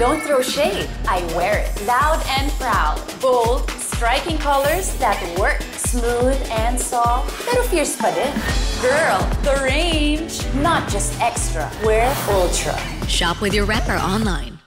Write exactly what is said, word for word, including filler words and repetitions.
don't throw shade. I wear it. Loud and proud. Bold, striking colors that work. Smooth and soft, pero fierce pa din. Girl, the range. Not just extra. Wear Ultra. Shop with your rep or online.